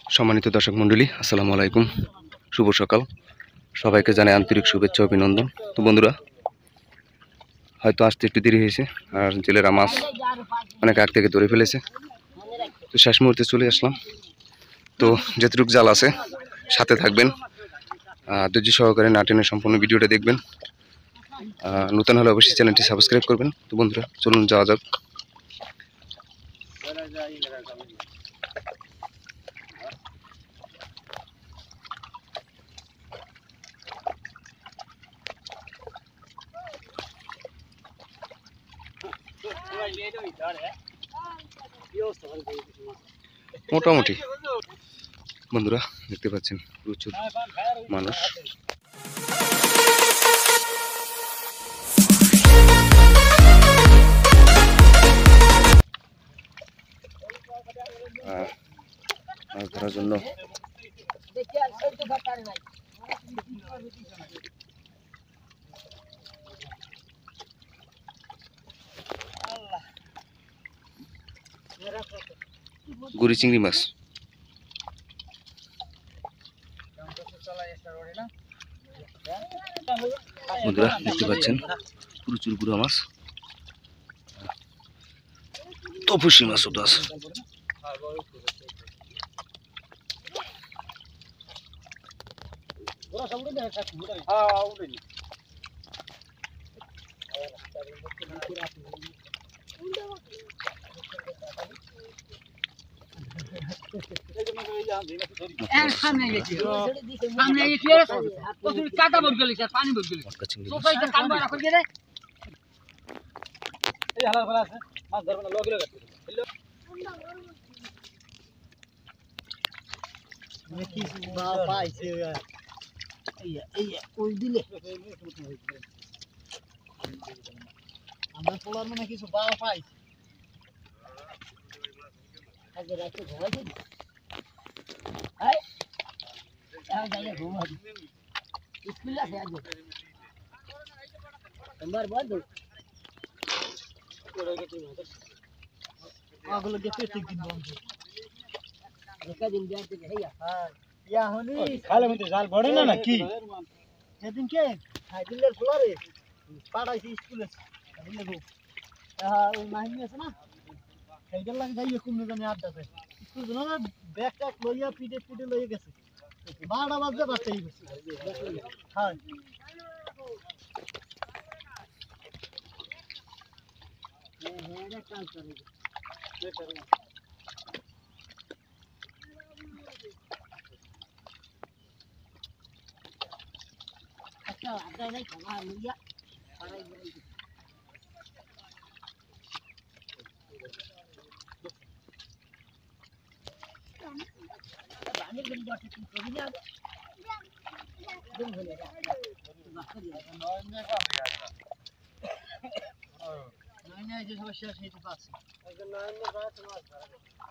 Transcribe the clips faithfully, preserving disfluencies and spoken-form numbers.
সম্মানিত দর্শক মণ্ডলী, আসসালামু আলাইকুম। শুভ সকাল। সবাইকে জানাই আন্তরিক শুভেচ্ছা অভিনন্দন। তো বন্ধুরা, হয়তো আসতে একটু দেরি হয়েছে, আর জেলেরা মাছ অনেক আগ থেকে ধরে ফেলেছে। তো শেষ মুহূর্তে চলে আসলাম। তো যেটুকু জাল আছে সাথে থাকবেন, ধৈর্য সহকারে না টেনে সম্পূর্ণ ভিডিওটা দেখবেন। নতুন হলে অবশ্যই চ্যানেলটি সাবস্ক্রাইব করবেন। তো বন্ধুরা, চলুন যাওয়া যাক। মোটামুটি বন্ধুরা দেখতে পাচ্ছেন প্রচুর মানুষ। মাছ ধরার জন্য গুড়ি চিংড়ি মাছ। বন্ধুরা দেখতে পাচ্ছেন প্রচুর গুড়া মাছ, তপসি মাছ তো আছে। আমরা পোলার মানে কিছু বাবা পাই আগে রাতে ঘুমাইছি আই আর যাইয়া ঘুমাই স্কুল আছে আজ আমার বন্ধ আগলো গেছে ঠিক দিন বন্ধ একা দিন যাতে হেয়া হ্যাঁ ইয়া হনি খালে মধ্যে জাল বড়ে না নাকি সেদিন কে হাইদিলের ফ্লোরে পাড়াইছি স্কুলে দিলে গো হ্যাঁ ওই মাইনি আছে না সেইটার লাগে যাইয়ে কুমনে জানি আড্ডাতে স্কুল না ব্যাগ ট্যাগ লইয়া পিটে পিটে লইয়া গেছে বারোটা বাজে বাচ্চাই গেছে হ্যাঁ হ্যাঁ রে কাল করে আচ্ছা আড্ডা নাই খাওয়া লইয়া পাড়াই যাই আমি বলি যাচ্ছে কি করি না দিন হলো নয় মে পাবে নয় নয় যে সমস্যা সেটা পাচ্ছে নয় মে বাত মাছ ধরা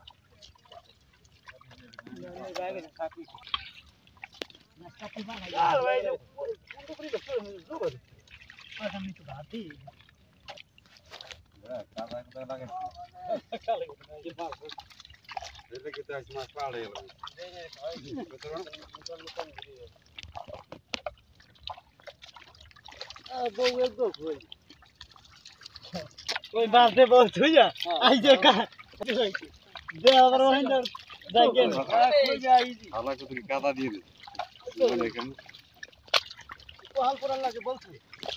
নয় মে বাইরে থাকি না থাকি না আর ভাই কোন করে তো জোর আর আমি তো ভাতি হ্যাঁ কাদা কাদা লাগে কালে যে মাছ দেখে কি তাই মাছ পাড়ে গেল আ বউ একদম কই কই বাস দে বল তুই যা আই যে কা দে আবার ওখানে যাই কেন কই যাই হালা কত কি কাদা দিয়ে দে দেখেন কোহাল পড়ার লাগে বলছো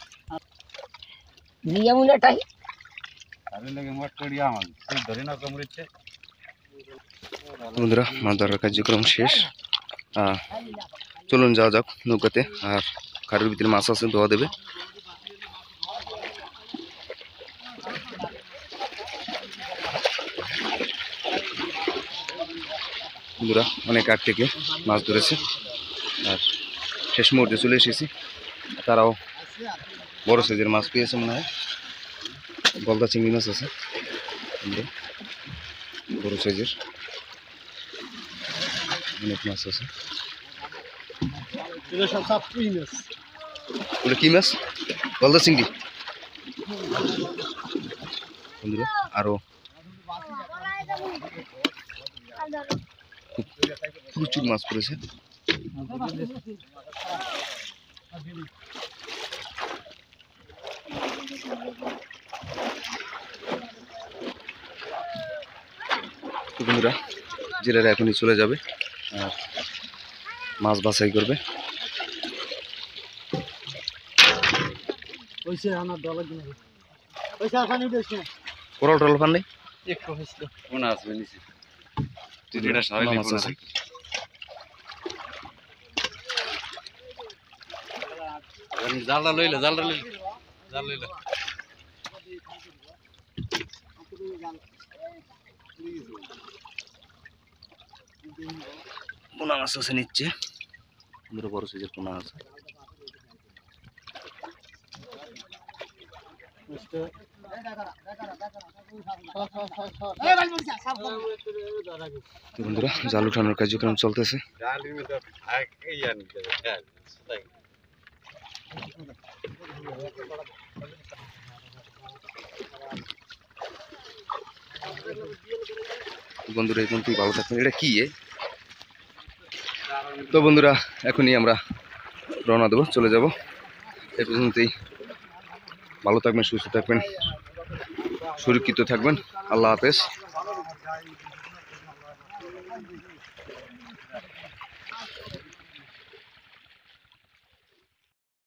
নিয়া মুনাটাই আরে লাগে মোট করিয়া আমার সেই ধরে না কমরেছে। বন্ধুরা, মাছ ধরার কার্যক্রম শেষ। চলুন যাওয়া যাক নৌকাতে। আর খাড়ির ভিতরে মাছ আছে, ধোয়া দেবে। বন্ধুরা অনেক আগ থেকে মাছ ধরেছে, আর শেষ মুহূর্তে চলে এসেছি। তারাও বড় সাইজের মাছ পেয়েছে মনে হয়, গলদা চিংড়ি মাছ আছে বড় সাইজের, অনেক মাছ আছে। ওটা কি মাছ? গলদা চিংড়ি। বন্ধুরা আরো খুব প্রচুর মাছ পড়েছে। তো বন্ধুরা জেলেরা এখনই চলে যাবে আর মাছ বাছাই করবে। কোরাল টোরাল পান নেই? মাছ আছে। জালটা লইলে জালটা লইলে জাল লইলে পোনা মাছ আছে নিচ্ছে, বড় সাইজের পোনা আছে। বন্ধুরা জাল উঠানোর কার্যক্রম চলতেছে। বন্ধুরা এই পর্যন্তই ভালো থাকবেন। এটা কি? তো বন্ধুরা এখনই আমরা রওনা দেবো, চলে যাব। এই পর্যন্তই ভালো থাকবেন, সুস্থ থাকবেন, সুরক্ষিত থাকবেন। আল্লাহ হাফেজ।